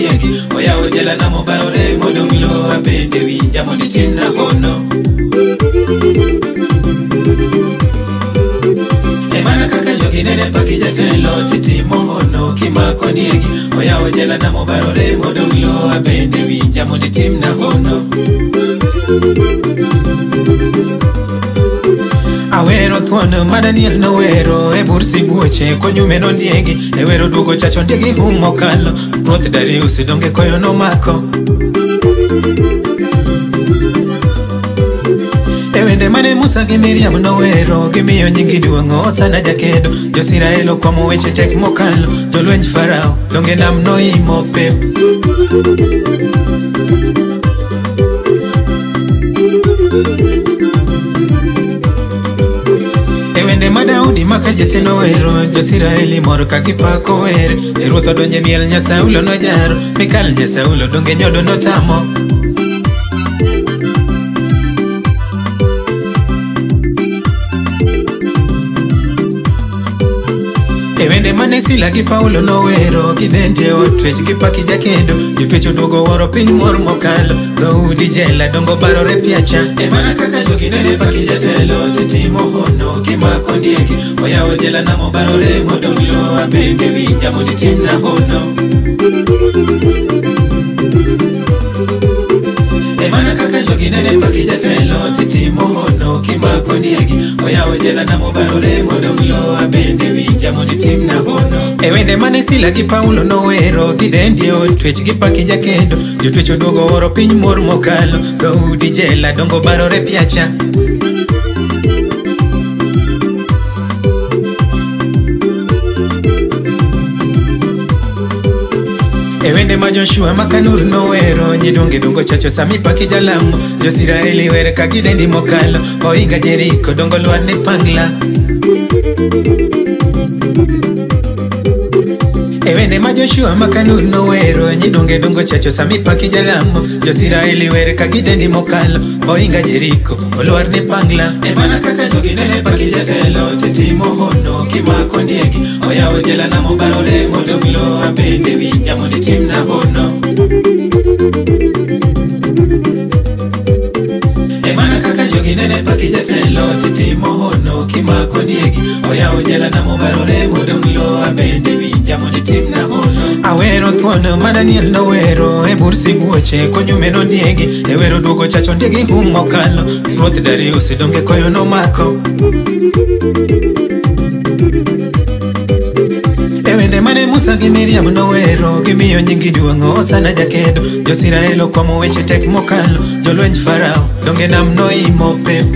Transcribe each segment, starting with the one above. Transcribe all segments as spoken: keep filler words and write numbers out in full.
kondiegi oya ojela na mobarore modonglo abende winja mondi timna hono Emana kaka jogi nene paki jatelo titimo hono kima kondiegi oya ojela na mobarore modonglo abende winja mondi timna hono Awero thuono madaniel no wero e bursi buoche konyume no ndiegi e wero duogo chacho ndiegi humo kalo Ruoth Darius donge koyo no mako E wende mane Musa gi Miriam no wero gimiyo nyingi duongo sana jakedo Josiraelo komo weche tek mokalo jolwenj Farao donge nam no imo pep Ewende madaudi maka Jesse no wero Josiraeli mor kakipako were E Ruoth odonje miel Nyasaulo no jaro Mikal Nyasaulo donge nyodo no tamo Ewende mane Sila gi Paulo no wero Gidende otwech gipaki jakedo Jotwecho duogo woro piny mor mokalo Dhoudi jela dongo barore piacha Emana kaka jogi nene paki jatelo Titimo hono kima kondiegi Oya ojela na mobarore modonglo Abende winja mondi timna hono Emana kaka jogi nene paki jatelo Titimo hono kima kondiegi Oya ojela na mobarore modonglo Abende winja mondi timna hono Ewende mane Sila gi Paulo no wero Gidendi otwech gipaki jakedo Jotwecho duogo woro piny mor mokalo Dhoudi jela dongo barore piacha Ewende ma Joshua makanur no wero Nyidonge dongo chacho sami paki jalamo Josiraeli were kagidendi mokalo Oinga Jericho dongo luar ne pangla Ewende ma Joshua makanur no wero Nyidonge dongo chacho sami paki jalamo Josiraeli were kagidendi mokalo Oinga Jericho oluar ne pangla Emana kaka jogi nene paki jatelo Titimo hono kima kondiegi Oya ojela na mobarore modonglo Abende winja mondi timna hono Emana kaka jogi nene paki jatelo Titimo hono kima kondiegi Oya ojela na mobarore modonglo Abende winja mondi timna hono Awero thuono madaniel no wero E bursi buoche konyume no ndiegi E wero duogo chacho ndiegi humo kalo Ruoth Darius donge koyo no mako Ewende mane Musa gi Miriam no wero Gimiyo nyingi duongo sana jakedo Josiraelo komo weche tek mokalo Jolwenj Farao donge nam no imo pep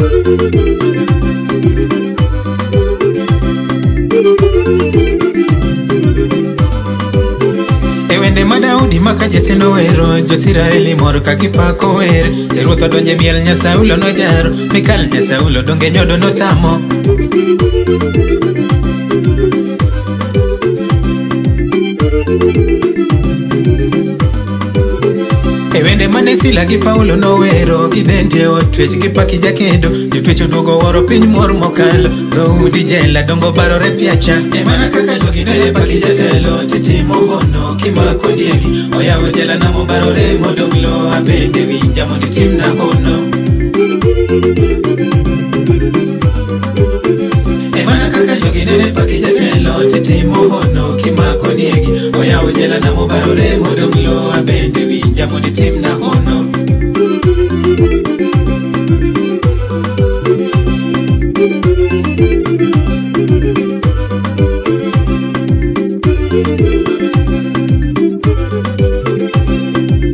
Ewende madaudi maka Jesse no wero Josiraeli mor kakipako were E Ruoth odonje miel Nyasaulo no jaro Mikal Nyasaulo donge nyodo no tamo Ewende mane Sila gi Paulo no wero Gidende otwech gipaki jakedo Jotwecho duogo woro piny mor mokalo Dhoudi jela dongo barore piacha Emana kaka jogi nene paki jatelo Titimo hono kima kondiegi Oya ojela na mobarore modonglo Abende winja mondi timna hono Emana kaka jogi nene paki jatelo Titimo hono kima kondiegi Oya ojela na mobarore modonglo Abende winja mondi timna hono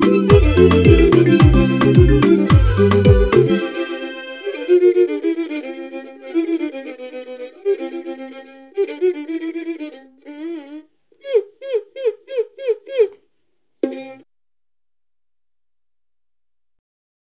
Thank you.